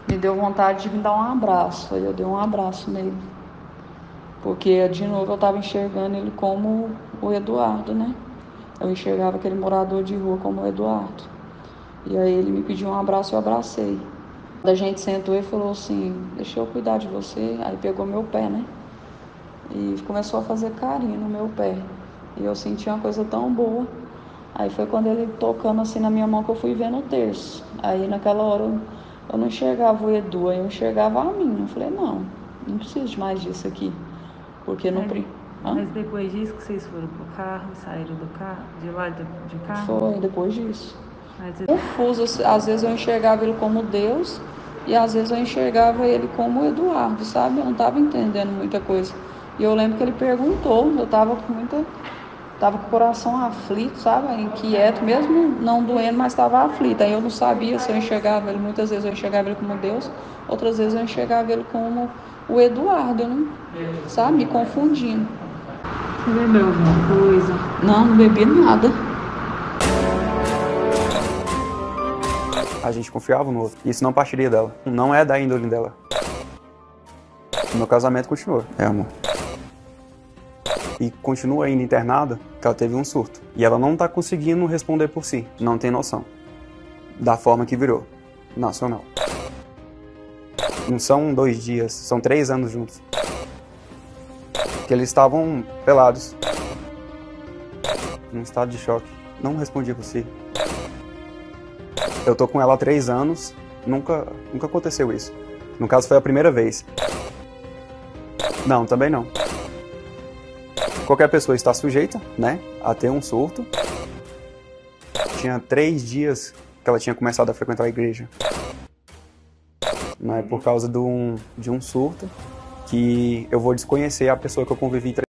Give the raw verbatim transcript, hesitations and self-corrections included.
me deu vontade de me dar um abraço. Aí eu dei um abraço nele. Porque, de novo, eu estava enxergando ele como o Eduardo, né? Eu enxergava aquele morador de rua como o Eduardo. E aí ele me pediu um abraço e eu abracei. A gente sentou e falou assim, deixa eu cuidar de você. Aí pegou meu pé, né? E começou a fazer carinho no meu pé. E eu senti uma coisa tão boa. Aí foi quando ele tocando assim na minha mão que eu fui vendo o terço. Aí naquela hora eu, eu não enxergava o Edu, aí eu enxergava a mim. Eu falei, não, não preciso de mais disso aqui. Porque no... Mas, Hã? mas depois disso que vocês foram pro carro, saíram do carro, de lá de, de carro? Foi depois disso. Mas você... Confuso, às vezes eu enxergava ele como Deus e às vezes eu enxergava ele como Eduardo, sabe? Eu não estava entendendo muita coisa. E eu lembro que ele perguntou, eu estava com muita, tava com o coração aflito, sabe? Inquieto, mesmo não doendo, mas estava aflito. Aí eu não sabia se eu enxergava ele, muitas vezes eu enxergava ele como Deus, outras vezes eu enxergava ele como o Eduardo, eu não, sabe? Me confundindo. Você lembra alguma coisa? Não, não bebi nada. A gente confiava no outro. Isso não partiria dela. Não é da índole dela. O meu casamento continua. É, amor. E continua ainda internada, que ela teve um surto. E ela não tá conseguindo responder por si. Não tem noção. Da forma que virou. Nacional. Não são dois dias, são três anos juntos. Que eles estavam pelados. Num estado de choque. Não respondia por si. Eu tô com ela há três anos, nunca, nunca aconteceu isso. No caso, foi a primeira vez. Não, também não. Qualquer pessoa está sujeita, né, a ter um surto. Tinha três dias que ela tinha começado a frequentar a igreja. Não é por causa de um, de um surto que eu vou desconhecer a pessoa que eu convivi